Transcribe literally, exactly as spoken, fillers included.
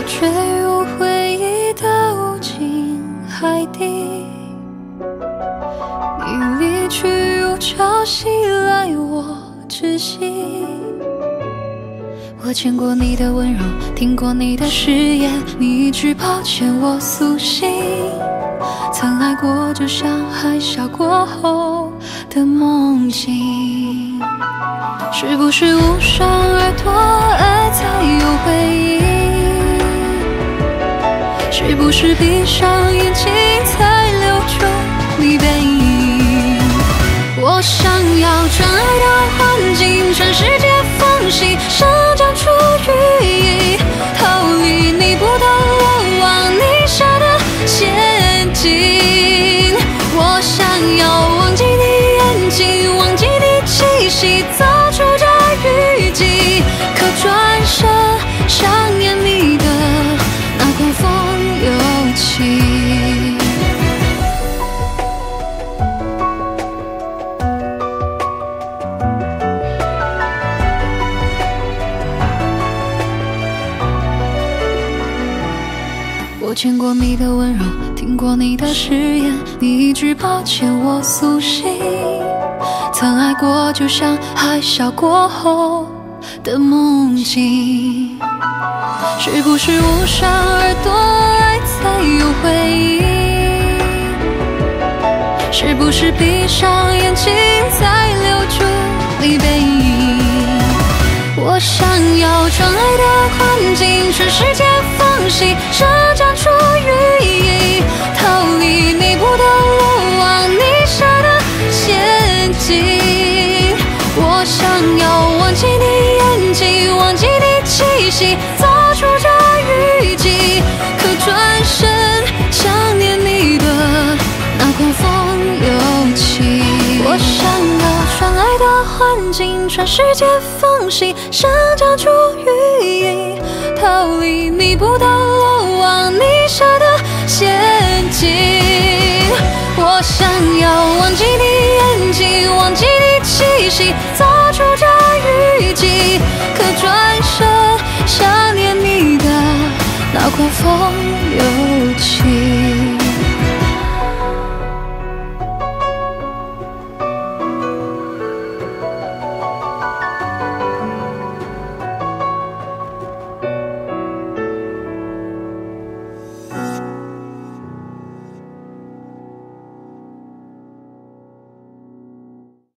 坠入回忆的无尽海底。你离去，如潮袭来我窒息。我见过你的温柔，听过你的誓言，你一句抱歉我苏醒。曾爱过，就像海啸过后的梦境。是不是无伤而多爱才有回忆？是不是闭上眼睛才留住你背影？我想要纯爱的环境，全世界缝隙生长出羽翼，逃离你不懂我往你设的陷阱。我想要忘记你眼睛，忘记你气息，走出这雨季，可转身想念你的那狂风又起。我见过你的温柔，听过你的誓言，你一句抱歉我苏醒。曾爱过，就像海啸过后的梦境。是不是无伤而多爱才有回忆？是不是闭上眼睛才留住你背影？我想要纯爱的环境，全世界缝隙生长出羽翼，逃离你不懂我往你设的陷阱。我想要忘记你眼睛，忘记你气息，走出这雨季，可转身想念你的那狂风又起。我想要纯爱的环境，全世界缝隙生长出羽翼，逃离你不懂我往你设的陷阱。我想要忘记你眼睛，忘记你气息，走出这雨季，可转身想念你的那狂风又起。